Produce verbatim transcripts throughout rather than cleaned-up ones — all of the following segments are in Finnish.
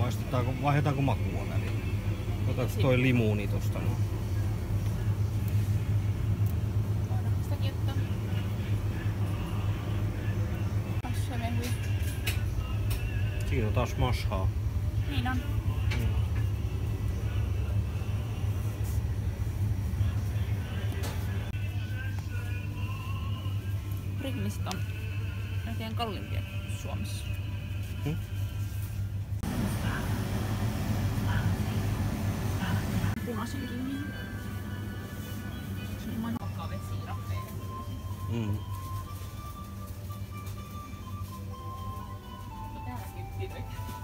Maistetaanko, vaihdetaanko makua välillä? Otaks toi limuuni tosta no? Sitäkin ottaa. Kassamehui. Siinä on taas mashaa. Niin on. Rihmiset on oikein kalliimpia kuin Suomessa. Hmm? Punaisen kiinni. Ilman hakavesiirappeja. Mm. Täällä kyttilöitä.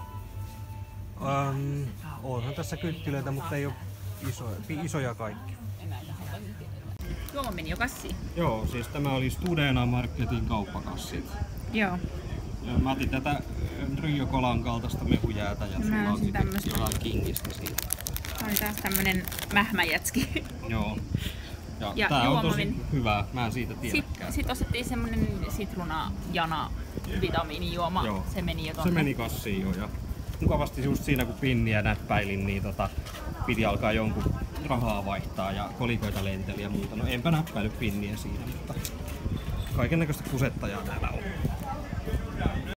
Um, onhan tässä kynttilöitä, mutta ei oo isoja, isoja kaikki. Enää tähän kyttilöitä. Tuo meni jo kassiin. Joo, siis tämä oli Studena Marketin kauppakassit. Joo. Ja mä otin tätä Rio Colan kaltaista mehujäätä ja sulla on sitten jotain Kingistä siinä. Tää oli taas tämmönen mähmäjätski. Joo. Ja, Ja tää on tosi juomamin. hyvää, mä en siitä tiedäkään. Sitten sit ostettiin semmonen sitruna jana vitamiinijuoma. Joo. Se meni jo Se tonne. meni kassiin jo ja mukavasti just siinä kun pinniä näppäilin, niin tota, piti alkaa jonkun rahaa vaihtaa ja kolikoita lenteli ja muuta. No enpä näppäily pinniä siinä, mutta kaikennäköistä kusettajaa täällä on.